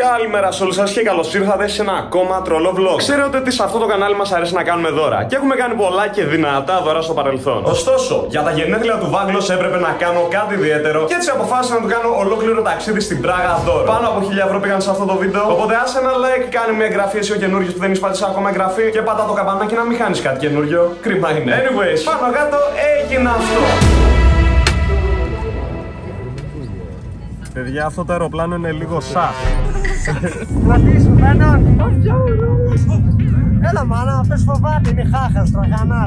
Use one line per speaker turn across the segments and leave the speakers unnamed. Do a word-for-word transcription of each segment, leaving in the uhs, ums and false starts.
Καλημέρα σε όλους σας και καλώς ήρθατε σε ένα ακόμα τρολό vlog. Ξέρετε ότι σε αυτό το κανάλι μας αρέσει να κάνουμε δώρα και έχουμε κάνει πολλά και δυνατά δώρα στο παρελθόν. Ωστόσο, για τα γενέθλια του Βάγκλος έπρεπε να κάνω κάτι ιδιαίτερο και έτσι αποφάσισα να του κάνω ολόκληρο ταξίδι στην Πράγα δώρο. Πάνω από χίλια ευρώ πήγαν σε αυτό το βίντεο. Οπότε άσε ένα like, κάνε μια εγγραφή εσύ ο καινούριος που δεν έχεις πατήσει ακόμα εγγραφή και πατά το καμπανάκι να μην χάνεις κάτι καινούριο. Κρίμα είναι. Anyways, πάνω κάτω έγινε αυτό. Παιδιά, αυτό το αεροπλάνο είναι λίγο σαφ.
Κρατήσουμε έναν. Έλα μάνα, αυτός φοβάται, είναι χάχας, τραγανάτ.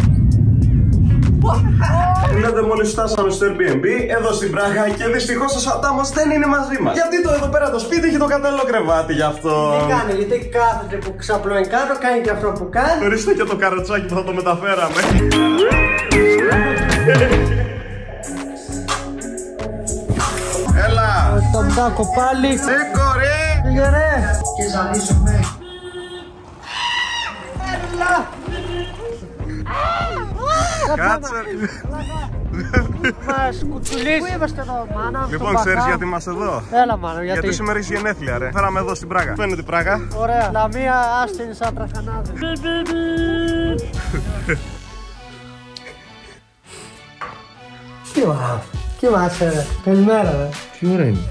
Είδατε, μόλις φτάσαμε στο Airbnb εδώ στην Πράγα και δυστυχώς ο Σατάμος δεν είναι μαζί μας. Γιατί το εδώ πέρα το σπίτι έχει το κατάλληλο κρεβάτι γι' αυτό.
Τι κάνει, γιατί κάθεται που ξαπλώνει κάτω, κάνει και αυτό που κάνει.
Ορίστε και το καροτσάκι που θα το μεταφέραμε. Έλα!
Τον τάκο πάλι.
Σήκω ρε!
Πήγε ρε! Και ζαλίζομαι. Έλα!
Κάτσε!
Μας κουτσουλείς. Πού είμαστε εδώ μάνα?
Λοιπόν, ξέρεις γιατί είμαστε εδώ?
Έλα μάνα, γιατί?
Γιατί σήμερα έχεις γενέθλια ρε. Φέραμε εδώ στην Πράγα. Φαίνεται η Πράγα.
Ωραία. Λαμία άστινη σαν τραχανάδες. Κοιμάσαι. Κοιμάσαι ρε. Καλημέρα ρε.
Τι ώρα είναι?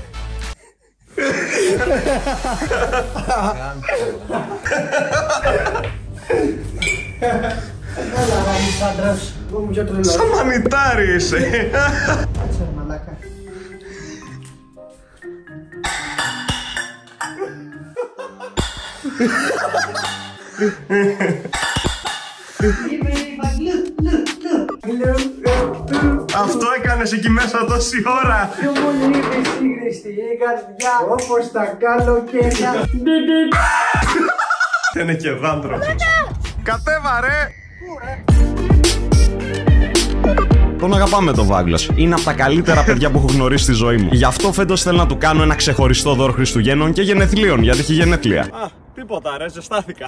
Έλα ρε μης άντρας. Εγώ μου πιο τρελός.
Σαν μανιτάρι είσαι.
Κάτσε ρε μαλάκα. Είμαι η Βαγγλού.
Αυτό έκανες εκεί μέσα τόση ώρα.
Πιο πολύ είμαι σύγκριστη η καρδιά. Όπως τα καλοκαίρια.
Είναι και δάντρο. Κατέβα ρε. Τον αγαπάμε τον Βάγκλος. Είναι από τα καλύτερα παιδιά που έχω γνωρίσει στη ζωή μου. Γι' αυτό φέτος θέλω να του κάνω ένα ξεχωριστό δώρο Χριστουγέννων και γενεθλίων, γιατί έχει γενέθλια. Α, τίποτα ρε, ζεστάθηκα.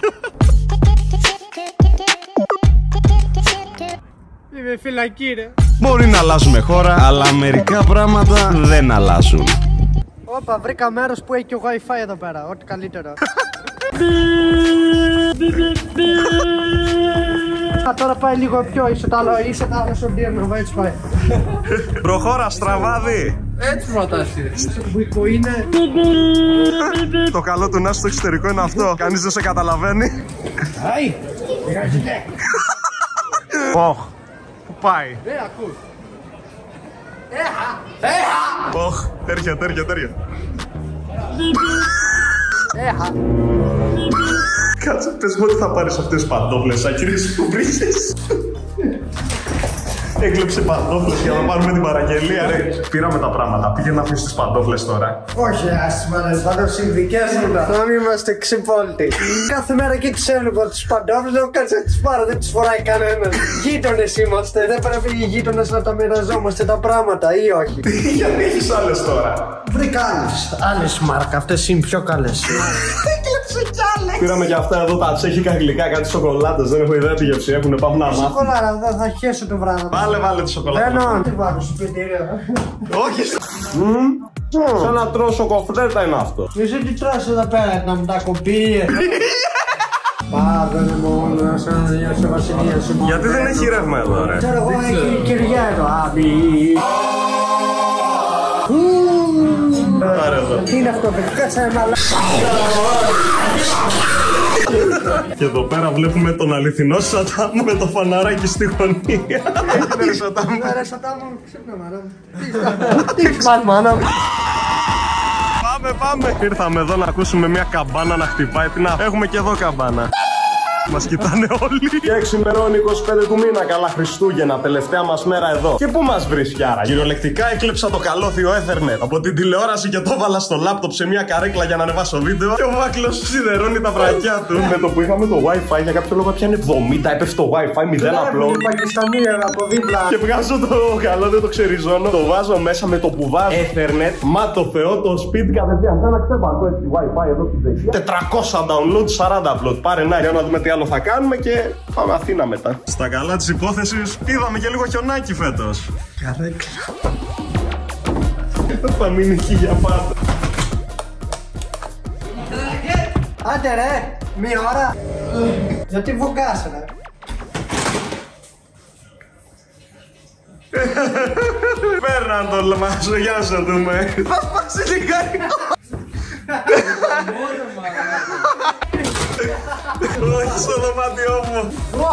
Είμαι φυλακή ρε.
Μπορεί να αλλάζουμε χώρα, αλλά μερικά πράγματα δεν αλλάζουν.
Όπα, βρήκα μέρος που έχει και Wi-Fi εδώ πέρα. Ό,τι καλύτερο. Α, τώρα πάει λίγο πιο, είσαι το άλλο, είσαι το άλλο στον τύρνο, έτσι πάει.
Προχώρα στραβάδι.
Έτσι προτάσει. Μπουικό είναι.
Το καλό του να είσαι στο εξωτερικό είναι αυτό. Κανείς δεν σε καταλαβαίνει.
Αϊ!
Οχ, πού πάει?
Δεν ακούς.
Οχ, τέρια, τέρια, τέρια.
Έχα.
Κάτσε, πες μου ότι θα πάρεις αυτές τις παντόφλες, ακύρες που βρήκες. Έκλεψε παντόφλες για να πάρουμε την παραγγελία, ρε. Πήραμε τα πράγματα, πήγε να αφήσεις τις παντόφλες τώρα.
Όχι, ας μάλλον, πάντως συνδικές μου τα. Να μην είμαστε ξυπόλυτοι. Κάθε μέρα εκεί τις έβλεπα τις παντόφλες, λέω κάτσε να τις πάρω, δεν τις φοράει κανένας. Γείτονες είμαστε, δεν πρέπει οι γείτονες να τα μοιραζόμαστε τα πράγματα ή όχι?
Γιατί έχεις άλλες τώρα?
Βρήκα άλλες, άλλες μάρκα, αυτές είναι πιο καλές. Έκλεψε κι άλλες.
Πήραμε και αυτά εδώ τα τσέχικα γλυκά, κάτι σοκολάτες, δεν έχω ιδέα τι γεύση έχουνε, πάμε να μάθουμε.
Σοκολάτα, δεν θα χέσω το βράδυ.
Βάλε, βάλε τη σοκολάτα.
Μπαίνω. Τι βάλω στο σπιτήριο.
Όχι. Σαν να τρώω σοκοφρέτα είναι αυτό.
Εσύ τι τρως εδώ πέρα, να μου τα κοπεί. Πάρε μόνο σαν να νιώσω βασιλεία σου.
Γιατί δεν έχει ρεύμα εδώ, ρε?
Ξέρω εγώ, έχει κυριά εδώ. Άμπι.
Πάρε εδώ.
Τι είναι αυτό, παιδί, κάτσε ένα μαλά.
Και εδώ πέρα βλέπουμε τον αληθινό Σατάμ με το φαναράκι στη γωνία. Ρε Σατάμ.
Ρε Σατάμ, ξύπνα μάνα. Τι φας μάνα.
Πάμε, πάμε. Ήρθαμε εδώ να ακούσουμε μια καμπάνα να χτυπάει. Τι να έχουμε και εδώ καμπάνα. Μας κοιτάνε όλοι. Και εξημερώνει είκοσι πέντε του μήνα. Καλά Χριστούγεννα, τελευταία μας μέρα εδώ. Και πού μας βρίσκει άρα? Κυριολεκτικά έκλεψα το καλώθιο Ethernet από την τηλεόραση και το έβαλα στο λάπτοπ σε μια καρέκλα για να ανεβάσω βίντεο. Και ο Βάκλος σιδερώνει τα βρακιά του. Με το που είχαμε το Wi-Fi για κάποιο λόγο πιάνει εβδομήντα, έπεφε το Wi-Fi, μηδέν απλό.
Η Πακιστανία από δίπλα.
Και βγάζω το καλώδιο, το ξεριζώνω. Το βάζω μέσα με το που βάζω Ethernet. Μα το Θεό, το σπίτι κατευθείαν. Σαν να ξεπαντώ έτσι Wi-Fi εδώ στην δεξιά. τετρακόσια download, σαράντα upload. Πάρε να, για να δούμε τι άλλο θα κάνουμε και πάμε Αθήνα μετά. Στα καλά της υπόθεσης είδαμε και λίγο χιονάκι φέτος.
Καρέκλα.
Θα μείνει εκεί για πάντα.
Άντε ρε, μία ώρα. Γιατί βογκάσαι ρε.
Παίρναν το λαμάσο, για να σε δούμε. Θα σπάσει λιγάκι. Όχι στο δωμάτιό μου.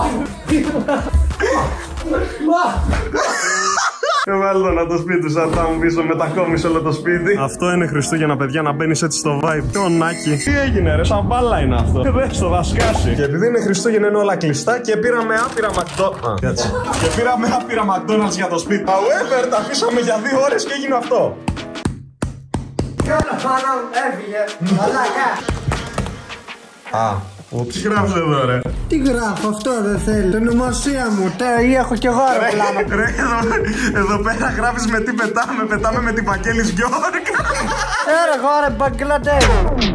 Έβαλε να το σπίτι σαν θα μου πίσω, μετακόμισε όλο το σπίτι. Αυτό είναι Χριστούγεννα, παιδιά, να μπαίνεις έτσι στο vibe. Το νάκι. Τι έγινε ρε, σαν μπάλα είναι αυτό. Δες το, θα σκάσει. Και επειδή είναι Χριστούγεννα είναι όλα κλειστά και πήραμε άπειρα McDonald's. Και πήραμε άπειρα McDonald's για το σπίτι. However, τα αφήσαμε για δύο ώρες και έγινε αυτό.
Κάνω πάνω, έφυγε. Μαλάκα.
Α. Τι γράφεις εδώ ρε?
Τι γράφω, αυτό δεν θέλει. Το ονομασία μου, τε, ή έχω κι εγώ ρε πλάνο.
Ρε, εδώ, εδώ πέρα γράφεις με τι πετάμε, πετάμε με την Βαγγέλης Γιώργα.
Ρε εγώ ρε Μπαγκλαντές.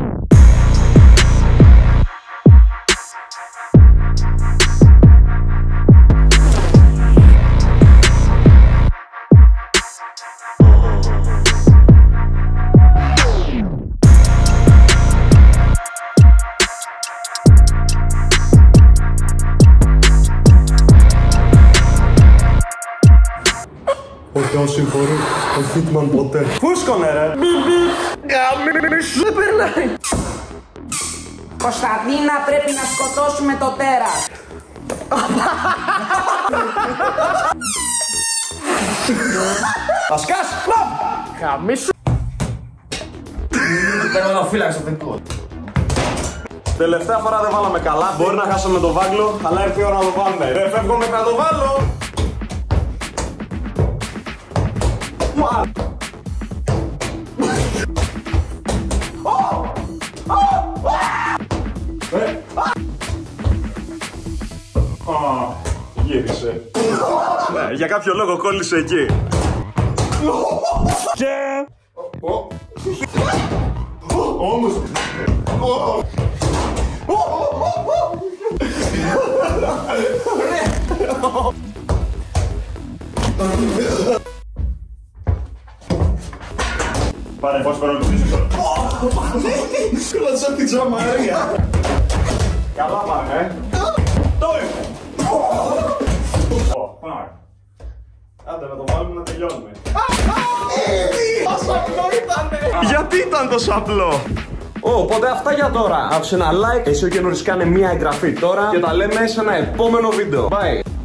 Ο Θεός συγχωρεί, ο Hitman ποτέ. Φούσκωνε ρε! Γαμίσου!
Δεν περνάει!
Κωνσταντίνα, πρέπει να σκοτώσουμε το τέρας.
Θα σκάσει!
Γαμίσου!
Παίρνω ένα φύλακα στο φετικό.
Τελευταία φορά δεν βάλαμε καλά. Μπορεί να χάσαμε το βάγκλο, αλλά έρθει η ώρα να το βάλουμε. Δεν φεύγω μέχρι να το βάλω! Γύρισε. Ναι, για κάποιο λόγο κόλλησε εκεί. Και... Όμως... Πάρε φως πέρα το πίσω. Κλώτσα την τζαμαρία. Καλά πάμε, ε. Τώρα. Πάμε. Άντε να το βάλουμε να τελειώνουμε. Πόσο απλό ήτανε. Γιατί ήταν τόσο απλό? Οπότε αυτά για τώρα. Άφησε ένα like. Εσύ ο καινούρης κάνε μία εγγραφή τώρα. Και τα λέμε σε ένα επόμενο βίντεο. Bye.